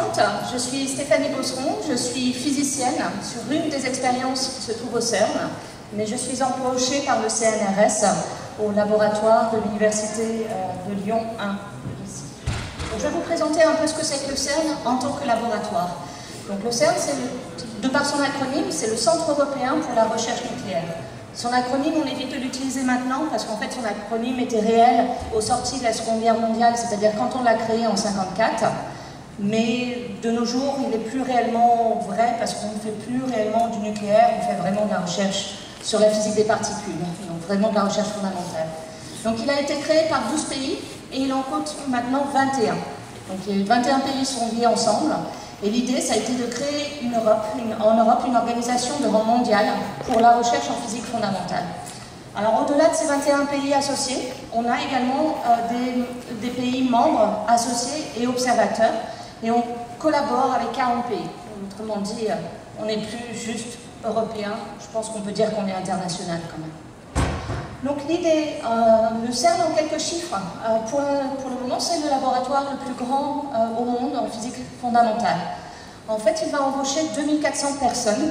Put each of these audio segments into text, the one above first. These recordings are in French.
présente, je suis Stéphanie Bosseron, je suis physicienne sur une des expériences qui se trouve au CERN, mais je suis embauchée par le CNRS au laboratoire de l'Université de Lyon 1. Ici. Donc, je vais vous présenter un peu ce que c'est que le CERN en tant que laboratoire. Donc, le CERN, de par son acronyme, c'est le Centre européen pour la recherche nucléaire. Son acronyme, on évite de l'utiliser maintenant parce qu'en fait, son acronyme était réel au sorti de la Seconde Guerre mondiale, c'est-à-dire quand on l'a créé en 1954. Mais de nos jours, il n'est plus réellement vrai parce qu'on ne fait plus réellement du nucléaire, on fait vraiment de la recherche sur la physique des particules, donc vraiment de la recherche fondamentale. Donc il a été créé par 12 pays et il en compte maintenant 21. Donc les 21 pays sont liés ensemble et l'idée, ça a été de créer en Europe une organisation de rang mondial pour la recherche en physique fondamentale. Alors au-delà de ces 21 pays associés, on a également des pays membres associés et observateurs et on collabore avec 40 pays. Autrement dit, on n'est plus juste européen, je pense qu'on peut dire qu'on est international quand même. Donc l'idée, le CERN en quelques chiffres, pour le moment c'est le laboratoire le plus grand au monde en physique fondamentale. En fait, il va embaucher 2400 personnes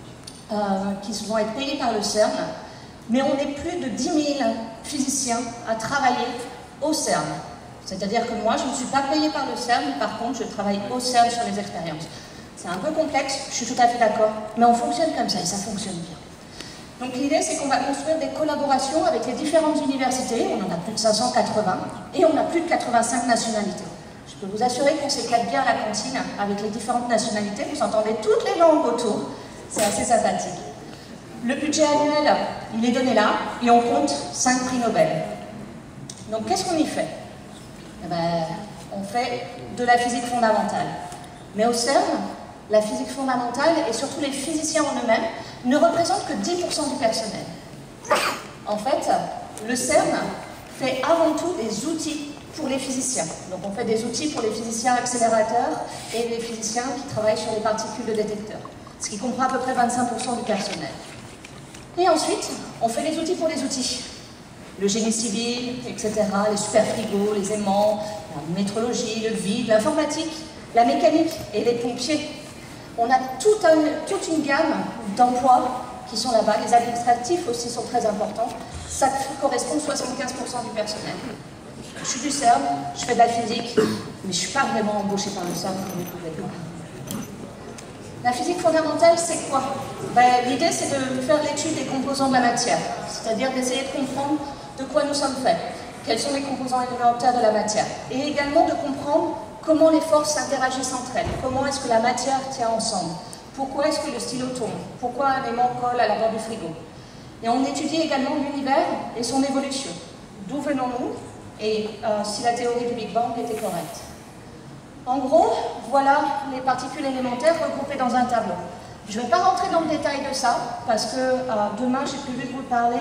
qui vont être payées par le CERN, mais on est plus de 10 000 physiciens à travailler au CERN. C'est-à-dire que moi, je ne suis pas payée par le CERN, par contre, je travaille au CERN sur les expériences. C'est un peu complexe, je suis tout à fait d'accord, mais on fonctionne comme ça et ça fonctionne bien. Donc l'idée, c'est qu'on va construire des collaborations avec les différentes universités, on en a plus de 580, et on a plus de 85 nationalités. Je peux vous assurer qu'on s'éclate bien à la cantine avec les différentes nationalités, vous entendez toutes les langues autour, c'est assez sympathique. Le budget annuel, il est donné là, et on compte 5 prix Nobel. Donc qu'est-ce qu'on y fait? Eh ben, on fait de la physique fondamentale. Mais au CERN, la physique fondamentale, et surtout les physiciens en eux-mêmes, ne représentent que 10% du personnel. En fait, le CERN fait avant tout des outils pour les physiciens. Donc on fait des outils pour les physiciens accélérateurs et les physiciens qui travaillent sur les particules de détecteurs, ce qui comprend à peu près 25% du personnel. Et ensuite, on fait les outils pour les outils. Le génie civil, etc., les super frigos, les aimants, la métrologie, le vide, l'informatique, la mécanique et les pompiers. On a toute une gamme d'emplois qui sont là-bas. Les administratifs aussi sont très importants. Ça correspond à 75% du personnel. Je suis du CERN, je fais de la physique, mais je ne suis pas vraiment embauchée par le CERN, comme vous pouvez le voir. La physique fondamentale, c'est quoi? L'idée, c'est de faire l'étude des composants de la matière, c'est-à-dire d'essayer de comprendre de quoi nous sommes faits, quels sont les composants élémentaires de la matière, et également de comprendre comment les forces interagissent entre elles, comment est-ce que la matière tient ensemble, pourquoi est-ce que le stylo tombe, pourquoi un aimant colle à la bord du frigo. Et on étudie également l'univers et son évolution. D'où venons-nous et si la théorie du Big Bang était correcte. En gros, voilà les particules élémentaires regroupées dans un tableau. Je ne vais pas rentrer dans le détail de ça, parce que demain, j'ai prévu de vous parler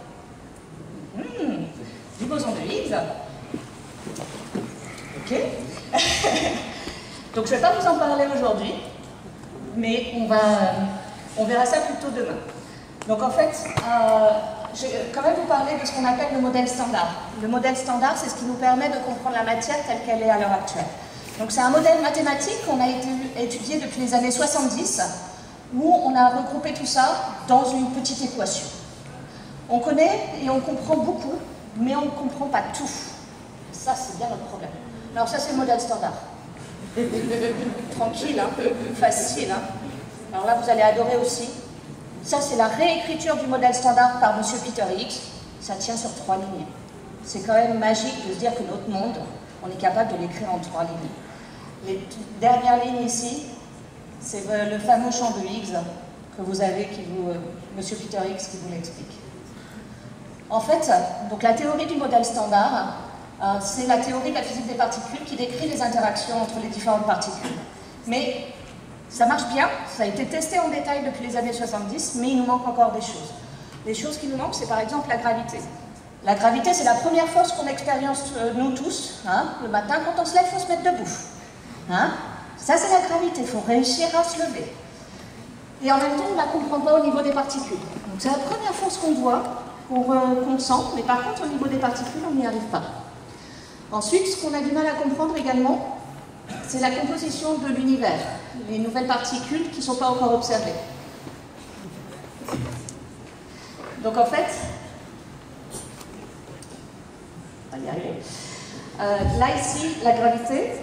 du boson de Higgs. Ok. Donc, je ne vais pas vous en parler aujourd'hui, mais on verra ça plutôt demain. Donc, en fait, je vais quand même vous parler de ce qu'on appelle le modèle standard. Le modèle standard, c'est ce qui nous permet de comprendre la matière telle qu'elle est à l'heure actuelle. Donc c'est un modèle mathématique qu'on a étudié depuis les années 70, où on a regroupé tout ça dans une petite équation. On connaît et on comprend beaucoup, mais on ne comprend pas tout. Ça, c'est bien notre problème. Alors ça, c'est le modèle standard. Tranquille, hein, facile. Hein. Alors là, vous allez adorer aussi. Ça, c'est la réécriture du modèle standard par M. Peter Higgs. Ça tient sur 3 lignes. C'est quand même magique de se dire que notre monde, on est capable de l'écrire en 3 lignes. Les dernières lignes ici, c'est le fameux champ de Higgs que vous avez, M. Peter Higgs qui vous l'explique. En fait, donc la théorie du modèle standard, c'est la théorie de la physique des particules qui décrit les interactions entre les différentes particules. Mais ça marche bien, ça a été testé en détail depuis les années 70, mais il nous manque encore des choses. Les choses qui nous manquent, c'est par exemple la gravité. La gravité, c'est la première force qu'on expérience, nous tous. Hein. Le matin, quand on se lève, il faut se mettre debout. Hein. Ça, c'est la gravité, il faut réussir à se lever. Et en même temps, on ne la comprend pas au niveau des particules. Donc c'est la première force qu'on voit, qu'on sent, mais par contre, au niveau des particules, on n'y arrive pas. Ensuite, ce qu'on a du mal à comprendre également, c'est la composition de l'univers, les nouvelles particules qui ne sont pas encore observées. Donc en fait, on va y arriver. Là ici, la gravité.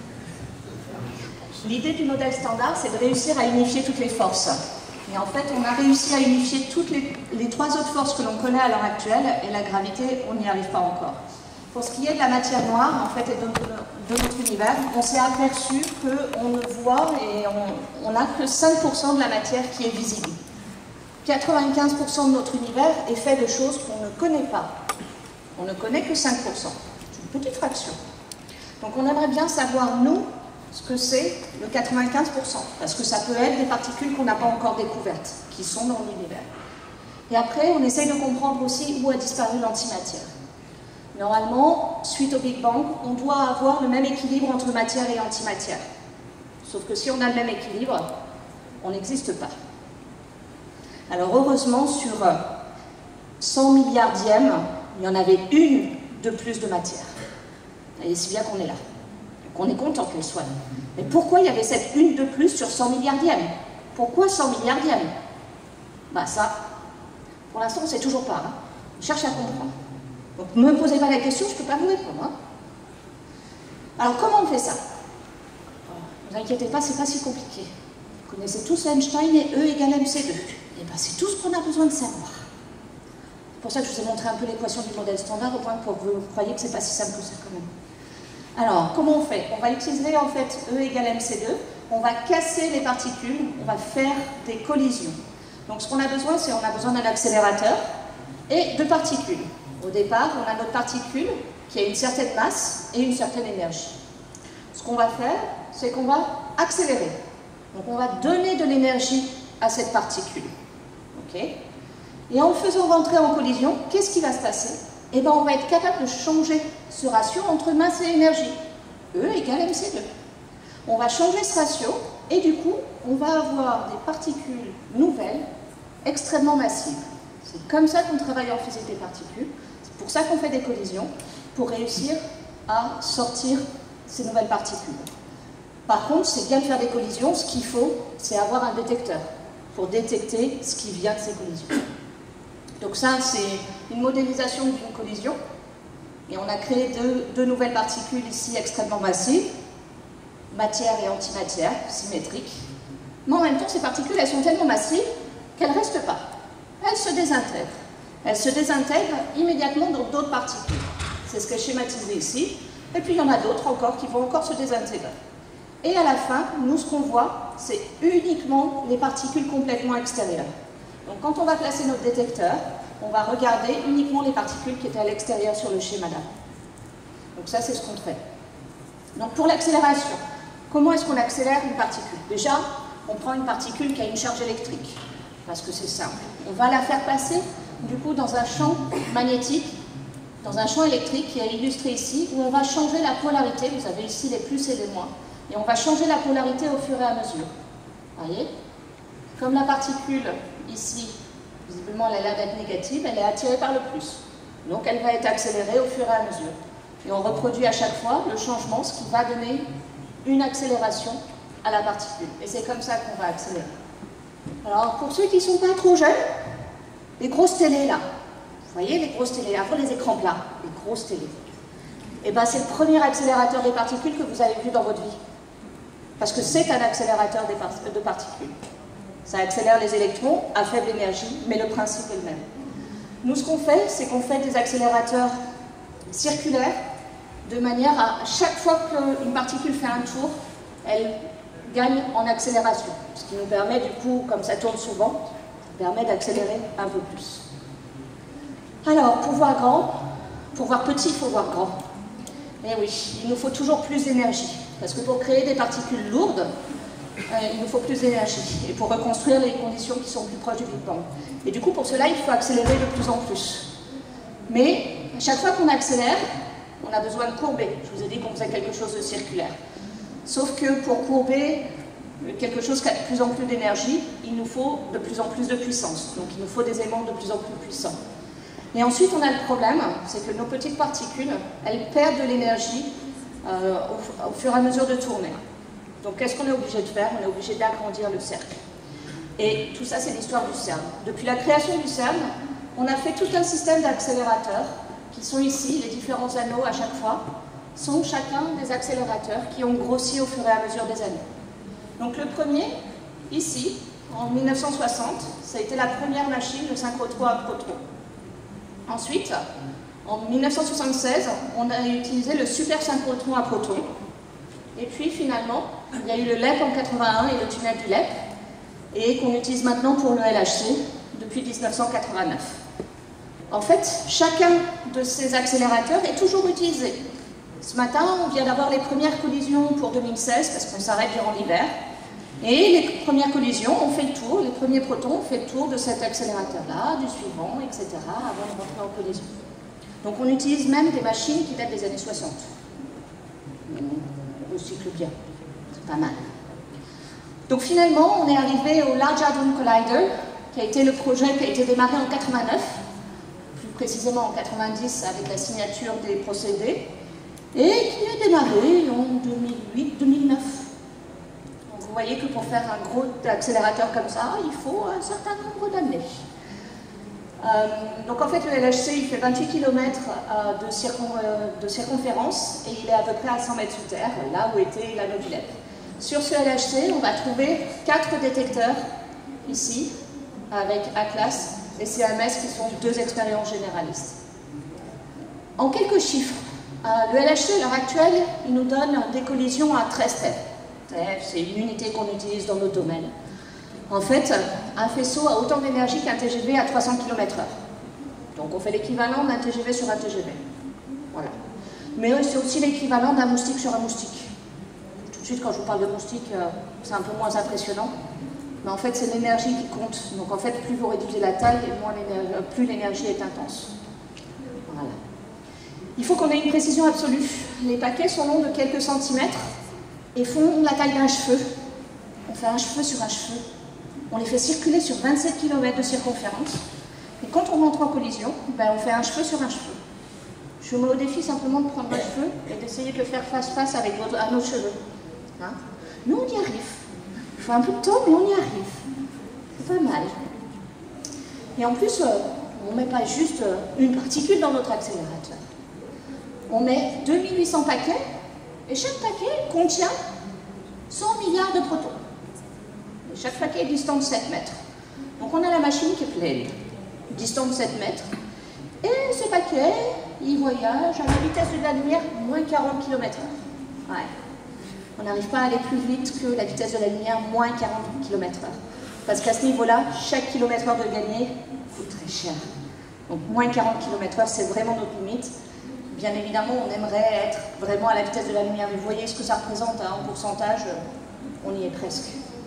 L'idée du modèle standard, c'est de réussir à unifier toutes les forces. Et en fait, on a réussi à unifier toutes les trois autres forces que l'on connaît à l'heure actuelle, et la gravité, on n'y arrive pas encore. Pour ce qui est de la matière noire, en fait, et de notre univers, on s'est aperçu qu'on ne voit et on n'a que 5% de la matière qui est visible. 95% de notre univers est fait de choses qu'on ne connaît pas. On ne connaît que 5%. C'est une petite fraction. Donc on aimerait bien savoir, nous, ce que c'est le 95%, parce que ça peut être des particules qu'on n'a pas encore découvertes, qui sont dans l'univers. Et après, on essaye de comprendre aussi où a disparu l'antimatière. Normalement, suite au Big Bang, on doit avoir le même équilibre entre matière et antimatière. Sauf que si on a le même équilibre, on n'existe pas. Alors heureusement, sur 100 milliardièmes, il y en avait une de plus de matière. Et c'est bien qu'on est là. Donc on est content qu'elle soit là. Mais pourquoi il y avait cette une de plus sur 100 milliardièmes? Pourquoi 100 milliardièmes? Bah ça, pour l'instant, on ne sait toujours pas. Hein. On cherche à comprendre. Donc ne me posez pas la question, je ne peux pas vous répondre. Hein. Alors comment on fait ça? Ne vous inquiétez pas, c'est pas si compliqué. Vous connaissez tous Einstein et E égale mc2. Et bien c'est tout ce qu'on a besoin de savoir. C'est pour ça que je vous ai montré un peu l'équation du modèle standard, au point pour que vous croyez que c'est pas si simple que ça quand même. Alors, comment on fait? On va utiliser en fait E égale mc2, on va casser les particules, on va faire des collisions. Donc ce qu'on a besoin, c'est on a besoin d'un accélérateur et de particules. Au départ, on a notre particule qui a une certaine masse et une certaine énergie. Ce qu'on va faire, c'est qu'on va accélérer. Donc on va donner de l'énergie à cette particule. Okay. Et en le faisant rentrer en collision, qu'est-ce qui va se passer? Eh bien, on va être capable de changer ce ratio entre masse et énergie. E égale mc2. On va changer ce ratio et du coup, on va avoir des particules nouvelles extrêmement massives. C'est comme ça qu'on travaille en physique des particules. C'est pour ça qu'on fait des collisions, pour réussir à sortir ces nouvelles particules. Par contre, c'est bien de faire des collisions. Ce qu'il faut, c'est avoir un détecteur pour détecter ce qui vient de ces collisions. Donc ça, c'est une modélisation d'une collision. Et on a créé deux nouvelles particules ici extrêmement massives, matière et antimatière, symétriques. Mais en même temps, ces particules, elles sont tellement massives qu'elles ne restent pas. Elles se désintègrent. Elles se désintègrent immédiatement dans d'autres particules. C'est ce qui est schématisé ici. Et puis il y en a d'autres encore qui vont encore se désintégrer. Et à la fin, nous, ce qu'on voit, c'est uniquement les particules complètement extérieures. Donc quand on va placer notre détecteur, on va regarder uniquement les particules qui étaient à l'extérieur sur le schéma là. Donc ça, c'est ce qu'on fait. Donc pour l'accélération, comment est-ce qu'on accélère une particule? Déjà, on prend une particule qui a une charge électrique, parce que c'est simple. On va la faire passer, du coup, dans un champ magnétique, dans un champ électrique qui est illustré ici, où on va changer la polarité. Vous avez ici les plus et les moins. Et on va changer la polarité au fur et à mesure. Vous voyez? Comme la particule ici, visiblement elle a l'air d'être négative, elle est attirée par le plus. Donc elle va être accélérée au fur et à mesure. Et on reproduit à chaque fois le changement, ce qui va donner une accélération à la particule. Et c'est comme ça qu'on va accélérer. Alors pour ceux qui ne sont pas trop jeunes, les grosses télés là, vous voyez les grosses télés, avant les écrans plats, les grosses télés, et bien c'est le premier accélérateur des particules que vous avez vu dans votre vie. Parce que c'est un accélérateur de particules. Ça accélère les électrons à faible énergie, mais le principe est le même. Nous, ce qu'on fait, c'est qu'on fait des accélérateurs circulaires, de manière à chaque fois qu'une particule fait un tour, elle gagne en accélération. Ce qui nous permet, du coup, comme ça tourne souvent, ça permet d'accélérer un peu plus. Alors, pour voir grand, pour voir petit, il faut voir grand. Mais oui, il nous faut toujours plus d'énergie. Parce que pour créer des particules lourdes, il nous faut plus d'énergie. Et pour reconstruire les conditions qui sont plus proches du Big Bang. Et du coup, pour cela, il faut accélérer de plus en plus. Mais, chaque fois qu'on accélère, on a besoin de courber. Je vous ai dit qu'on faisait quelque chose de circulaire. Sauf que pour courber quelque chose qui a de plus en plus d'énergie, il nous faut de plus en plus de puissance. Donc il nous faut des aimants de plus en plus puissants. Et ensuite, on a le problème, c'est que nos petites particules, elles perdent de l'énergie au fur et à mesure de tourner. Donc qu'est-ce qu'on est obligé de faire? On est obligé d'agrandir le cercle. Et tout ça, c'est l'histoire du CERN. Depuis la création du CERN, on a fait tout un système d'accélérateurs qui sont ici, les différents anneaux à chaque fois, sont chacun des accélérateurs qui ont grossi au fur et à mesure des années. Donc le premier, ici, en 1960, ça a été la première machine de synchrotron à protons. Ensuite, en 1976, on a utilisé le super synchrotron à protons. Et puis finalement, il y a eu le LEP en 81 et le tunnel du LEP, et qu'on utilise maintenant pour le LHC depuis 1989. En fait, chacun de ces accélérateurs est toujours utilisé. Ce matin, on vient d'avoir les premières collisions pour 2016, parce qu'on s'arrête durant l'hiver. Et les premières collisions ont fait le tour, les premiers protons ont fait le tour de cet accélérateur-là, du suivant, etc., avant de rentrer en collision. Donc on utilise même des machines qui datent des années 60. On recycle bien, c'est pas mal. Donc finalement, on est arrivé au Large Hadron Collider, qui a été le projet qui a été démarré en 89, plus précisément en 90 avec la signature des procédés, et qui a démarré en 2008-2009. Donc vous voyez que pour faire un gros accélérateur comme ça, il faut un certain nombre d'années. Donc en fait, le LHC, il fait 28 km de circonférence, et il est à peu près à 100 mètres sous terre, là où était l'anneau du LEP. Sur ce LHC, on va trouver 4 détecteurs ici, avec ACLAS et CMS qui sont 2 expériences généralistes. En quelques chiffres, le LHC à l'heure actuelle, il nous donne des collisions à 13 TeV. TeV, c'est une unité qu'on utilise dans notre domaine. En fait, un faisceau a autant d'énergie qu'un TGV à 300 km/h. Donc on fait l'équivalent d'un TGV sur un TGV. Voilà. Mais c'est aussi l'équivalent d'un moustique sur un moustique. Tout de suite, quand je vous parle de moustique, c'est un peu moins impressionnant. Mais en fait, c'est l'énergie qui compte. Donc en fait, plus vous réduisez la taille, plus l'énergie est intense. Voilà. Il faut qu'on ait une précision absolue. Les paquets sont longs de quelques centimètres et font la taille d'un cheveu. On fait un cheveu sur un cheveu. On les fait circuler sur 27 km de circonférence. Et quand on rentre en collision, ben, on fait un cheveu sur un cheveu. Je vous mets au défi simplement de prendre un cheveu et d'essayer de le faire face-face avec un autre cheveu. Hein? Nous, on y arrive. Il faut un peu de temps, mais on y arrive. C'est pas mal. Et en plus, on ne met pas juste une particule dans notre accélérateur. On met 2800 paquets, et chaque paquet contient 100 milliards de protons. Et chaque paquet est distant de 7 mètres. Donc on a la machine qui est pleine, distant de 7 mètres. Et ce paquet, il voyage à la vitesse de la lumière, moins 40 km/h. Ouais. On n'arrive pas à aller plus vite que la vitesse de la lumière, moins 40 km/h. Parce qu'à ce niveau-là, chaque kilomètre-heure de gagné coûte très cher. Donc moins 40 km/h, c'est vraiment notre limite. Bien évidemment, on aimerait être vraiment à la vitesse de la lumière. Mais vous voyez ce que ça représente hein, en pourcentage, on y est presque.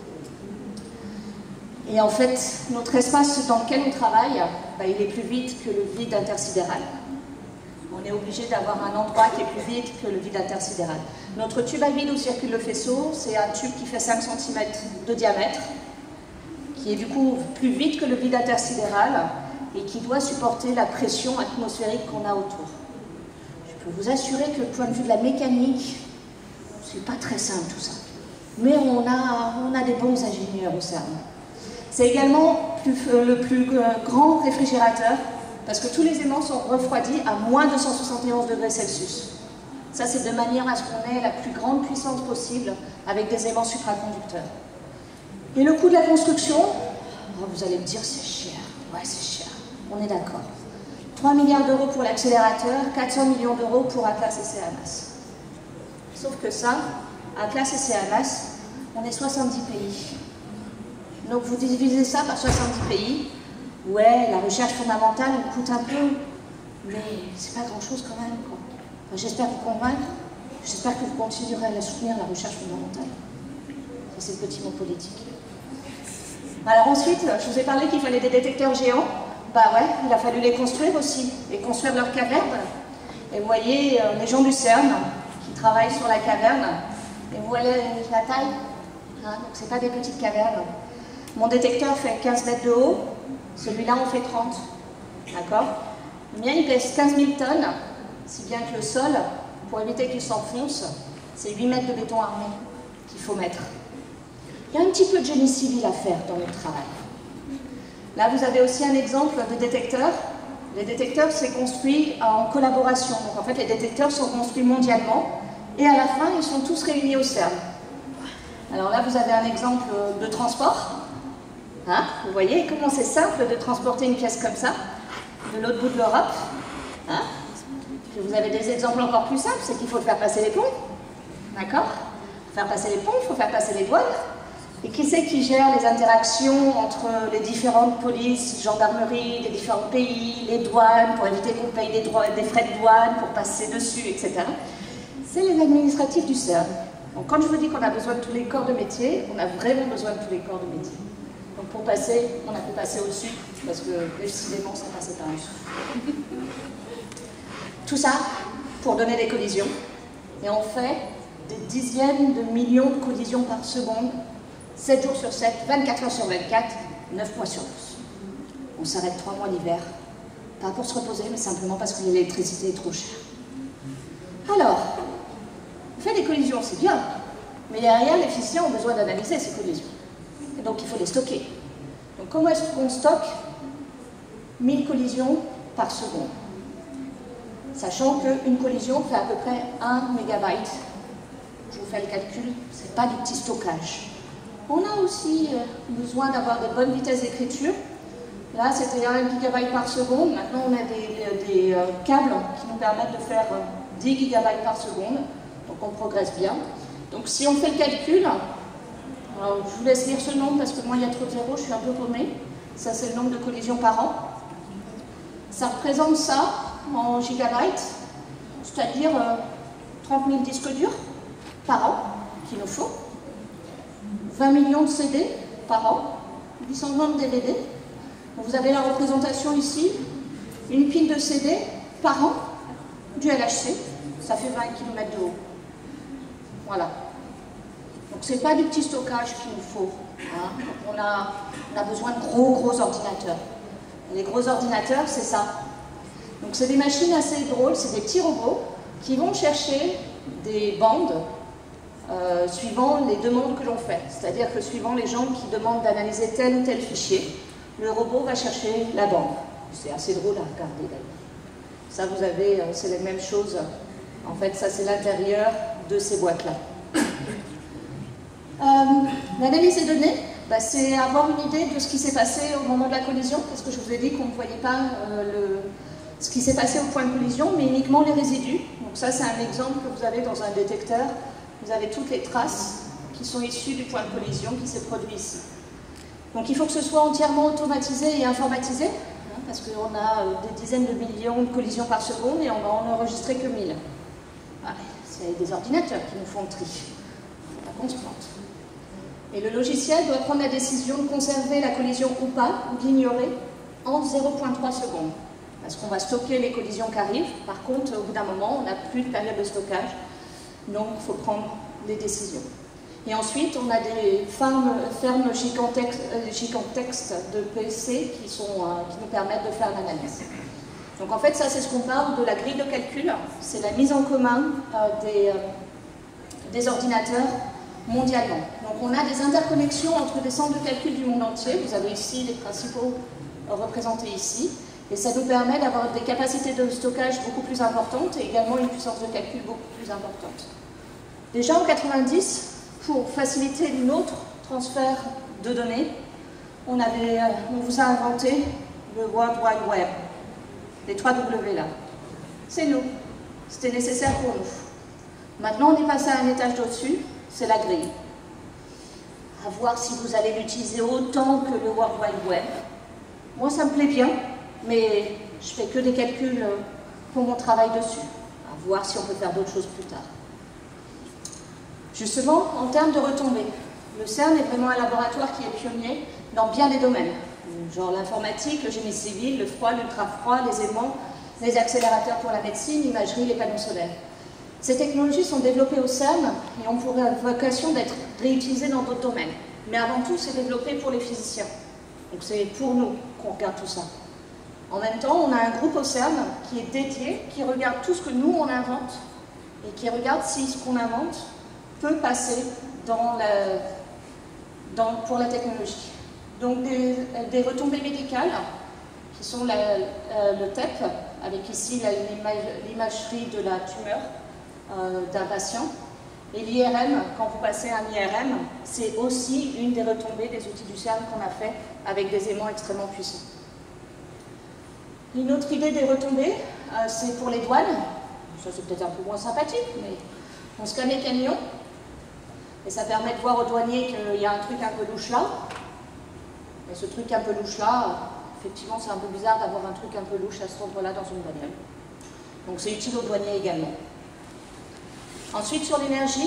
Et en fait, notre espace dans lequel on travaille, bah, il est plus vite que le vide intersidéral. On est obligé d'avoir un endroit qui est plus vide que le vide intersidéral. Notre tube à vide où circule le faisceau, c'est un tube qui fait 5 cm de diamètre, qui est du coup plus vite que le vide intersidéral et qui doit supporter la pression atmosphérique qu'on a autour. Je peux vous assurer que, du point de vue de la mécanique, c'est pas très simple tout ça. Mais on a des bons ingénieurs au CERN. C'est également le plus grand réfrigérateur parce que tous les aimants sont refroidis à moins de 171 degrés Celsius. Ça, c'est de manière à ce qu'on ait la plus grande puissance possible avec des aimants supraconducteurs. Et le coût de la construction, oh, vous allez me dire c'est cher. Ouais, c'est cher. On est d'accord. 3 milliards d'euros pour l'accélérateur, 400 millions d'euros pour ACLAS et CMS. Sauf que ça, ACLAS et CMS, on est 70 pays. Donc vous divisez ça par 70 pays. Ouais, la recherche fondamentale, on coûte un peu, mais c'est pas grand-chose quand même. Enfin, j'espère vous convaincre. J'espère que vous continuerez à la soutenir, la recherche fondamentale. Ça, c'est le petit mot politique. Alors ensuite, je vous ai parlé qu'il fallait des détecteurs géants. Bah ouais, il a fallu les construire aussi, et construire leur caverne. Et vous voyez les gens du CERN qui travaillent sur la caverne. Et vous voyez la taille, hein, donc c'est pas des petites cavernes. Mon détecteur fait 15 mètres de haut, celui-là en fait 30. D'accord? Le mien il pèse 15 000 tonnes, si bien que le sol pour éviter qu'il s'enfonce, c'est 8 mètres de béton armé qu'il faut mettre. Il y a un petit peu de génie civil à faire dans notre travail. Là, vous avez aussi un exemple de détecteur. Les détecteurs, c'est construit en collaboration. Donc, en fait, les détecteurs sont construits mondialement et à la fin, ils sont tous réunis au CERN. Alors là, vous avez un exemple de transport. Hein? Vous voyez comment c'est simple de transporter une pièce comme ça, de l'autre bout de l'Europe. Hein? Puis vous avez des exemples encore plus simples, c'est qu'il faut faire passer les ponts. D'accord? Pour faire passer les ponts, il faut faire passer les douanes. Et qui c'est qui gère les interactions entre les différentes polices, gendarmeries des différents pays, les douanes, pour éviter qu'on paye des frais de douane, pour passer dessus, etc. C'est les administratifs du CERN. Donc quand je vous dis qu'on a besoin de tous les corps de métier, on a vraiment besoin de tous les corps de métier. Donc pour passer, on a pu passer au-dessus, parce que décidément, ça passait par un dessous. Tout ça pour donner des collisions. Et on fait des dizaines de millions de collisions par seconde, 7 jours sur 7, 24 heures sur 24, 9 mois sur 12. On s'arrête 3 mois l'hiver, pas pour se reposer, mais simplement parce que l'électricité est trop chère. Alors, on fait des collisions, c'est bien, mais derrière, les physiciens ont besoin d'analyser ces collisions. Et donc, il faut les stocker. Donc, comment est-ce qu'on stocke 1000 collisions par seconde? Sachant qu'une collision fait à peu près 1 mégabyte. Je vous fais le calcul, c'est pas du petit stockage. On a aussi besoin d'avoir de bonnes vitesses d'écriture. Là, c'était 1 gigabyte par seconde. Maintenant, on a des câbles qui nous permettent de faire 10 gigabytes par seconde. Donc, on progresse bien. Donc, si on fait le calcul, alors, je vous laisse lire ce nombre parce que moi, il y a trop de zéros, je suis un peu paumée. Ça, c'est le nombre de collisions par an. Ça représente ça en gigabytes, c'est-à-dire 30 000 disques durs par an qu'il nous faut. 20 millions de CD par an, 820 de DVD. Donc vous avez la représentation ici, une pile de CD par an du LHC, ça fait 20 km de haut. Voilà. Donc c'est pas du petit stockage qu'il nous faut. Hein. On a besoin de gros ordinateurs. Et les gros ordinateurs, c'est ça. Donc c'est des machines assez drôles, c'est des petits robots qui vont chercher des bandes suivant les demandes que l'on fait. C'est-à-dire que suivant les gens qui demandent d'analyser tel ou tel fichier, le robot va chercher la bande. C'est assez drôle à regarder d'ailleurs. Ça, vous avez, c'est les mêmes choses. En fait, ça, c'est l'intérieur de ces boîtes-là. L'analyse des données, bah, c'est avoir une idée de ce qui s'est passé au moment de la collision, parce que je vous ai dit qu'on ne voyait pas ce qui s'est passé au point de collision, mais uniquement les résidus. Donc ça, c'est un exemple que vous avez dans un détecteur. Vous avez toutes les traces qui sont issues du point de collision qui s'est produit ici. Donc il faut que ce soit entièrement automatisé et informatisé, hein, parce qu'on a des dizaines de millions de collisions par seconde et on va en enregistrer que 1000. Ah, c'est des ordinateurs qui nous font le tri. Il ne faut pas qu'on se plante. Et le logiciel doit prendre la décision de conserver la collision ou pas, ou de l'ignorer, en 0,3 secondes. Parce qu'on va stocker les collisions qui arrivent. Par contre, au bout d'un moment, on n'a plus de période de stockage. Donc, il faut prendre des décisions. Et ensuite, on a des fermes gigantesques de PC qui nous permettent de faire l'analyse. Donc, en fait, ça, c'est ce qu'on parle de la grille de calcul. C'est la mise en commun des ordinateurs mondialement. Donc, on a des interconnexions entre des centres de calcul du monde entier. Vous avez ici les principaux représentés ici. Et ça nous permet d'avoir des capacités de stockage beaucoup plus importantes et également une puissance de calcul beaucoup plus importante. Déjà en 90, pour faciliter notre transfert de données, on vous a inventé le World Wide Web, les 3 W là. C'est nous. C'était nécessaire pour nous. Maintenant, on est passé à un étage d'au-dessus, c'est la grille. À voir si vous allez l'utiliser autant que le World Wide Web. Moi, ça me plaît bien. Mais je fais que des calculs pour mon travail dessus, à voir si on peut faire d'autres choses plus tard. Justement, en termes de retombées, le CERN est vraiment un laboratoire qui est pionnier dans bien des domaines, genre l'informatique, le génie civil, le froid, l'ultra-froid, les aimants, les accélérateurs pour la médecine, l'imagerie, les panneaux solaires. Ces technologies sont développées au CERN et ont pour vocation d'être réutilisées dans d'autres domaines. Mais avant tout, c'est développé pour les physiciens. Donc c'est pour nous qu'on regarde tout ça. En même temps, on a un groupe au CERN qui est dédié, qui regarde tout ce que nous, on invente et qui regarde si ce qu'on invente peut passer pour la technologie. Donc des retombées médicales, qui sont le TEP, avec ici l'imagerie de la tumeur d'un patient. Et l'IRM, quand vous passez un IRM, c'est aussi une des retombées des outils du CERN qu'on a fait avec des aimants extrêmement puissants. Une autre idée des retombées, c'est pour les douanes. Ça, c'est peut-être un peu moins sympathique, mais on scanne les camions, et ça permet de voir aux douaniers qu'il y a un truc un peu louche là. Et ce truc un peu louche là, effectivement, c'est un peu bizarre d'avoir un truc un peu louche à cet endroit-là dans une bagnole. Donc c'est utile aux douaniers également. Ensuite, sur l'énergie,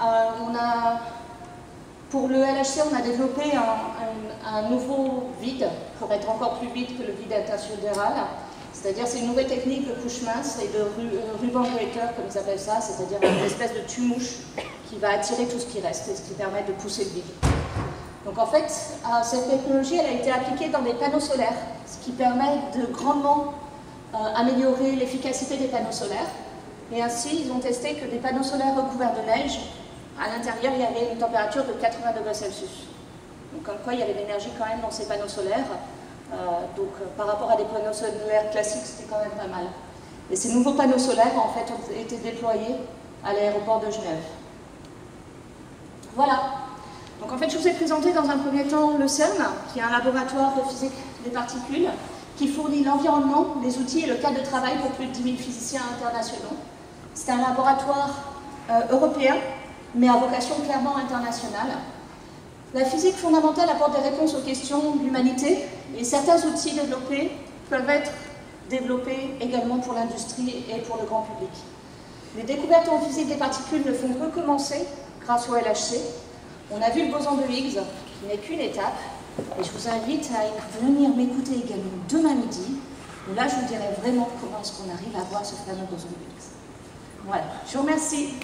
pour le LHC, on a développé un nouveau vide pour être encore plus vide que le vide intersidéral. C'est-à-dire, c'est une nouvelle technique de couche mince et de ruban breaker, comme ils appellent ça, c'est-à-dire une espèce de tue-mouche qui va attirer tout ce qui reste et ce qui permet de pousser le vide. Donc en fait, cette technologie, elle a été appliquée dans des panneaux solaires, ce qui permet de grandement améliorer l'efficacité des panneaux solaires. Et ainsi, ils ont testé que des panneaux solaires recouverts de neige, à l'intérieur, il y avait une température de 80 degrés Celsius. Donc comme quoi, il y avait de l'énergie quand même dans ces panneaux solaires. Par rapport à des panneaux solaires classiques, c'était quand même pas mal. Et ces nouveaux panneaux solaires, en fait, ont été déployés à l'aéroport de Genève. Voilà. Donc en fait, je vous ai présenté dans un premier temps le CERN, qui est un laboratoire de physique des particules, qui fournit l'environnement, les outils et le cadre de travail pour plus de 10 000 physiciens internationaux. C'est un laboratoire européen, mais à vocation clairement internationale. La physique fondamentale apporte des réponses aux questions de l'humanité, et certains outils développés peuvent être développés également pour l'industrie et pour le grand public. Les découvertes en physique des particules ne font que commencer grâce au LHC. On a vu le boson de Higgs, qui n'est qu'une étape, et je vous invite à venir m'écouter également demain midi, où là je vous dirai vraiment comment est-ce qu'on arrive à voir ce fameux boson de Higgs. Voilà, je vous remercie.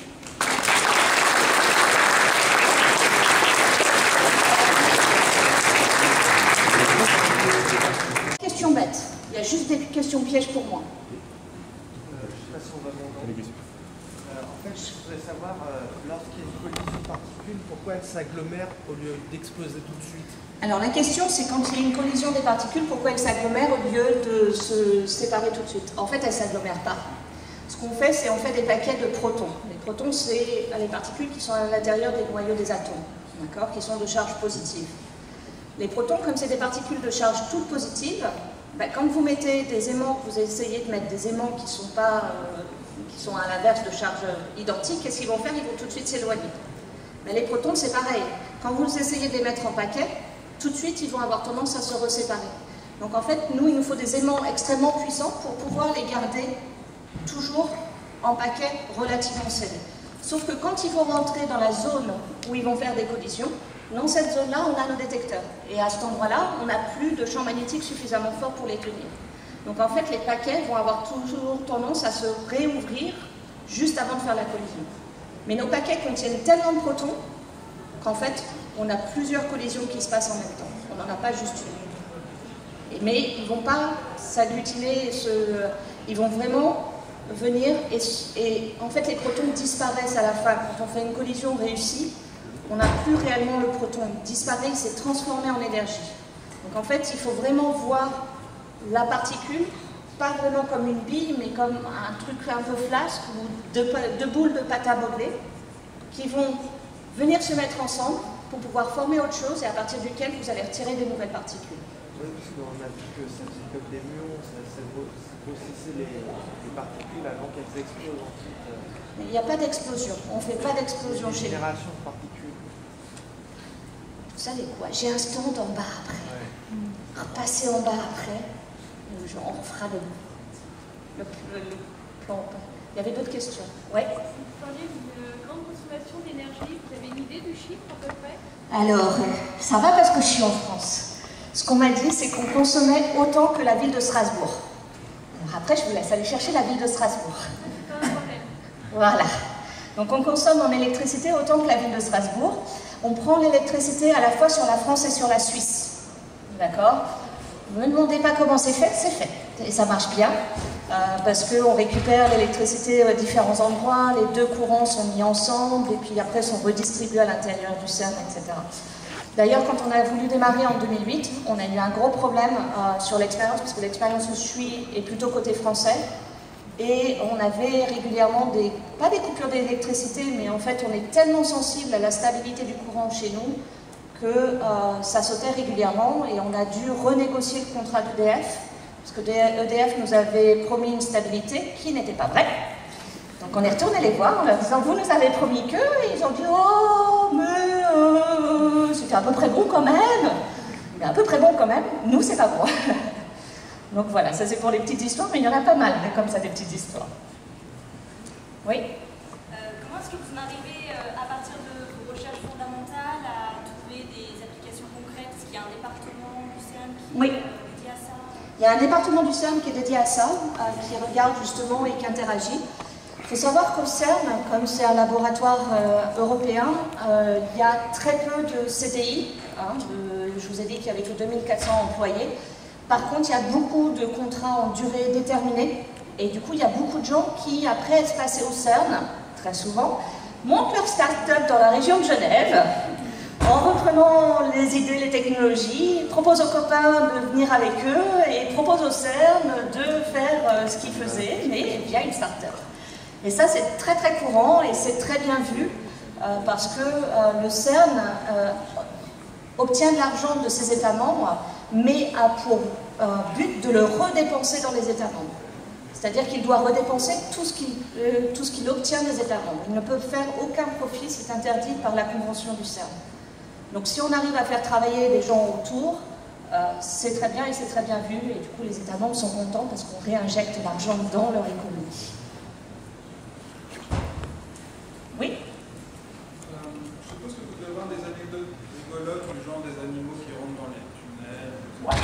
Question bête, il y a juste des questions pièges pour moi. Je ne sais pas si on va m'entendre. En fait, je voudrais savoir, lorsqu'il y a une collision de particules, pourquoi elles s'agglomèrent au lieu d'exploser tout de suite? Alors la question, c'est quand il y a une collision des particules, pourquoi elles s'agglomèrent au lieu de se séparer tout de suite? En fait, elles ne s'agglomèrent pas. Ce qu'on fait, c'est on fait des paquets de protons. Les protons, c'est les particules qui sont à l'intérieur des noyaux des atomes, d'accord, qui sont de charge positive. Les protons, comme c'est des particules de charge toutes positives, quand vous mettez des aimants, vous essayez de mettre des aimants qui sont à l'inverse de charge identique, qu'est-ce qu'ils vont faire? Ils vont tout de suite s'éloigner. Mais les protons, c'est pareil. Quand vous essayez de les mettre en paquet, tout de suite, ils vont avoir tendance à se reséparer. Donc en fait, nous, il nous faut des aimants extrêmement puissants pour pouvoir les garder toujours en paquet relativement serré. Sauf que quand ils vont rentrer dans la zone où ils vont faire des collisions, dans cette zone-là, on a nos détecteurs. Et à cet endroit-là, on n'a plus de champ magnétique suffisamment fort pour les tenir. Donc en fait, les paquets vont avoir toujours tendance à se réouvrir juste avant de faire la collision. Mais nos paquets contiennent tellement de protons qu'en fait, on a plusieurs collisions qui se passent en même temps. On n'en a pas juste une. Mais ils ne vont pas s'agglutiner, ils vont vraiment venir et en fait les protons disparaissent à la fin. Quand on fait une collision réussie, on n'a plus réellement le proton. Il disparaît, il s'est transformé en énergie. Donc en fait, il faut vraiment voir la particule, pas vraiment comme une bille, mais comme un truc un peu flasque ou deux boules de pâte à modeler qui vont venir se mettre ensemble pour pouvoir former autre chose et à partir duquel vous allez retirer des nouvelles particules. Oui, parce qu'on a vu que ça faisait comme des muons, ça grossissait les particules avant qu'elles explosent ensuite. Il n'y a pas d'explosion, on ne fait pas d'explosion chez nous. Génération de particules. Vous savez quoi, j'ai un stand en bas après. Ouais. Repasser en bas après, on fera le plan. Il y avait d'autres questions. Ouais. Vous parliez d'une grande consommation d'énergie, vous avez une idée du chiffre à peu près? Alors, ça va parce que je suis en France. Ce qu'on m'a dit, c'est qu'on consommait autant que la ville de Strasbourg. Alors après, je vous laisse aller chercher la ville de Strasbourg. C'est pas un problème. Voilà. Donc on consomme en électricité autant que la ville de Strasbourg. On prend l'électricité à la fois sur la France et sur la Suisse. D'accord? Ne me demandez pas comment c'est fait, et ça marche bien. parce qu'on récupère l'électricité à différents endroits, les deux courants sont mis ensemble et puis après sont redistribués à l'intérieur du CERN, etc. D'ailleurs, quand on a voulu démarrer en 2008, on a eu un gros problème sur l'expérience, parce que l'expérience où je suis est plutôt côté français, et on avait régulièrement pas des coupures d'électricité, mais en fait on est tellement sensible à la stabilité du courant chez nous que ça sautait régulièrement et on a dû renégocier le contrat d'EDF, parce que EDF nous avait promis une stabilité qui n'était pas vraie. Donc on est retourné les voir en leur disant « Vous nous avez promis que ?» et ils ont dit « Oh, mais c'était à peu près bon quand même. » Mais à peu près bon quand même, nous c'est pas bon. Donc voilà, ça c'est pour les petites histoires, mais il y en a pas mal comme ça des petites histoires. Oui. Comment est-ce que vous en arrivez à partir de vos recherches fondamentales à trouver des applications concrètes? Est-ce qu'il y a un département du CERN qui est dédié à ça? Il y a un département du CERN qui est dédié à ça, qui regarde justement et qui interagit. Il faut savoir qu'au CERN, comme c'est un laboratoire européen, il y a très peu de CDI. Je vous ai dit qu'il y avait que 2400 employés. Par contre, il y a beaucoup de contrats en durée déterminée. Et du coup, il y a beaucoup de gens qui, après être passés au CERN, très souvent, montent leur start-up dans la région de Genève, en reprenant les idées, les technologies, proposent aux copains de venir avec eux et proposent au CERN de faire ce qu'ils faisaient, mais via une start-up. Et ça, c'est très très courant et c'est très bien vu parce que le CERN obtient de l'argent de ses États membres, mais a pour but de le redépenser dans les États membres. C'est-à-dire qu'il doit redépenser tout ce qu'il obtient des États membres. Il ne peut faire aucun profit, c'est interdit par la convention du CERN. Donc si on arrive à faire travailler des gens autour, c'est très bien et c'est très bien vu, et du coup les États membres sont contents parce qu'on réinjecte l'argent dans leur économie. Oui. Je suppose que vous devez avoir des anecdotes rigolotes, du genre des animaux qui rentrent dans les tunnels. Ouais.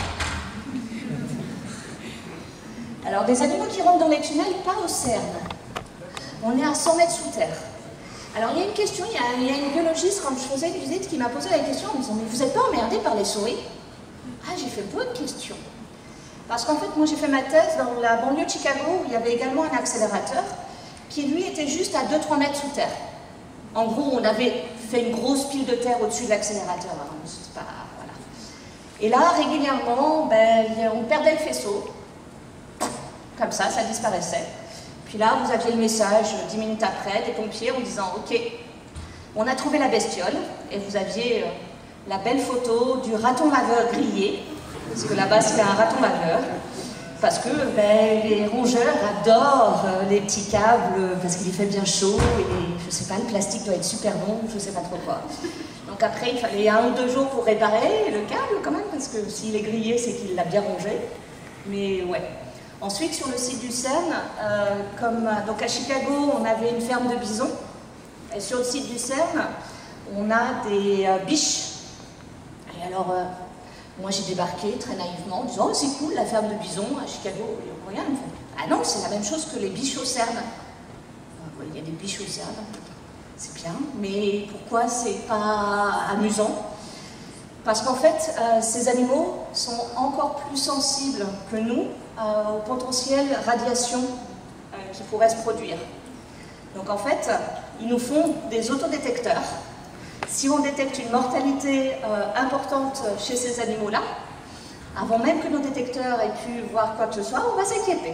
Alors, des animaux qui rentrent dans les tunnels, pas au CERN. On est à 100 mètres sous terre. Alors, il y a une question, il y a une biologiste, quand je faisais une visite, qui m'a posé la question en me disant « Mais vous n'êtes pas emmerdé par les souris ?» Ah, j'ai fait bonne question. Parce qu'en fait, moi, j'ai fait ma thèse dans la banlieue de Chicago, où il y avait également un accélérateur, qui lui était juste à 2-3 mètres sous terre. En gros, on avait fait une grosse pile de terre au-dessus de l'accélérateur. Voilà. Et là, régulièrement, on perdait le faisceau. Comme ça disparaissait. Puis là, vous aviez le message 10 minutes après des pompiers en disant « Ok, on a trouvé la bestiole » et vous aviez la belle photo du raton laveur grillé, parce que là-bas c'était un raton laveur, parce que les rongeurs adorent les petits câbles, parce qu'il fait bien chaud, et je sais pas, le plastique doit être super bon, je sais pas trop quoi. Donc après, il fallait 1 ou 2 jours pour réparer le câble quand même, parce que s'il est grillé, c'est qu'il l'a bien rongé. Mais ouais. Ensuite, sur le site du CERN, donc à Chicago, on avait une ferme de bisons. Et sur le site du CERN, on a des biches. Et alors, moi j'ai débarqué très naïvement en disant « Oh, c'est cool, la ferme de bisons à Chicago. » Et rien, ils me font « Ah non, c'est la même chose que les biches au CERN. » Il y a des biches au CERN, c'est bien, mais pourquoi c'est pas amusant? Parce qu'en fait, ces animaux sont encore plus sensibles que nous aux potentielles radiations qui pourraient se produire. Donc en fait, ils nous font des autodétecteurs. Si on détecte une mortalité importante chez ces animaux-là, avant même que nos détecteurs aient pu voir quoi que ce soit, on va s'inquiéter.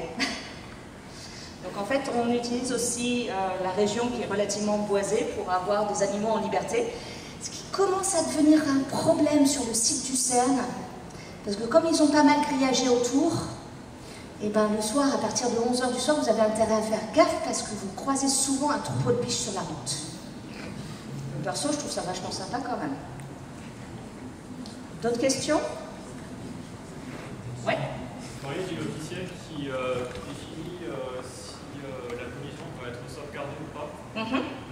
Donc en fait, on utilise aussi la région qui est relativement boisée pour avoir des animaux en liberté. Ce qui commence à devenir un problème sur le site du CERN, parce que comme ils ont pas mal grillagé autour, et le soir, à partir de 11h du soir, vous avez intérêt à faire gaffe parce que vous croisez souvent un troupeau de biches sur la route. Perso, je trouve ça vachement sympa quand même. D'autres questions? Ouais. Vous parliez du logiciel qui définit si la condition peut être sauvegardée ou pas.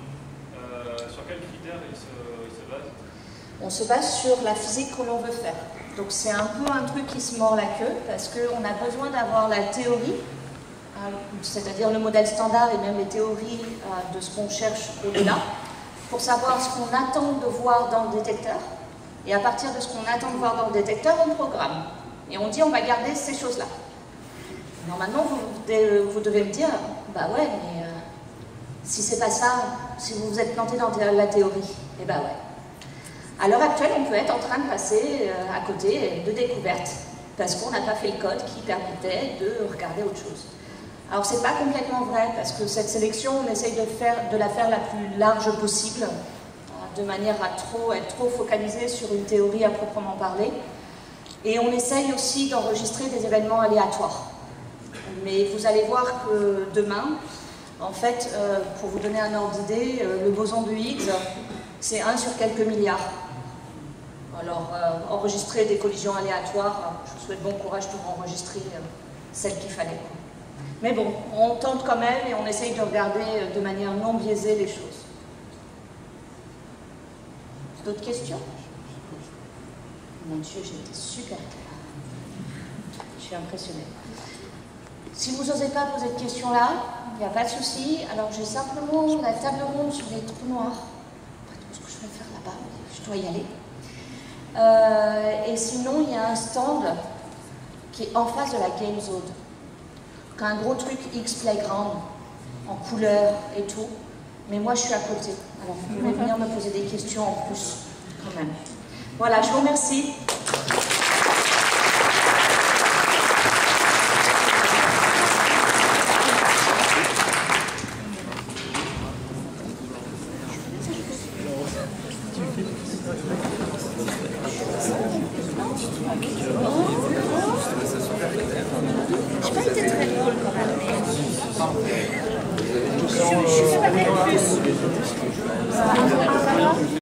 Sur quels critères il se base? On se base sur la physique que l'on veut faire. Donc c'est un peu un truc qui se mord la queue parce qu'on a besoin d'avoir la théorie, c'est-à-dire le modèle standard et même les théories de ce qu'on cherche au-delà, pour savoir ce qu'on attend de voir dans le détecteur. Et à partir de ce qu'on attend de voir dans le détecteur, on programme. Et on dit on va garder ces choses-là. Normalement, vous devez me dire, bah ouais, mais si c'est pas ça, si vous vous êtes planté dans la théorie, eh bah ouais. À l'heure actuelle, on peut être en train de passer à côté de découvertes, parce qu'on n'a pas fait le code qui permettait de regarder autre chose. Alors c'est pas complètement vrai, parce que cette sélection, on essaye de la faire la plus large possible, de manière à être trop focalisé sur une théorie à proprement parler. Et on essaye aussi d'enregistrer des événements aléatoires. Mais vous allez voir que demain, en fait, pour vous donner un ordre d'idée, le boson de Higgs, c'est 1 sur quelques milliards. Alors, enregistrer des collisions aléatoires, je vous souhaite bon courage pour enregistrer celle qu'il fallait. Mais bon, on tente quand même et on essaye de regarder de manière non biaisée les choses. D'autres questions? Mon Dieu, j'ai été super claire. Je suis impressionnée. Si vous n'osez pas poser de questions là, il n'y a pas de souci. Alors j'ai simplement la table ronde sur les trous noirs. Ce que je vais faire là-bas, je dois y aller. Et sinon, il y a un stand qui est en face de la Game Zone. Un gros truc X Playground, en couleur et tout. Mais moi, je suis à côté. Alors, vous pouvez venir me poser des questions en plus, quand même. Voilà, je vous remercie. Je n'ai pas été très drôle quand même. Je ne sais pas faire plus.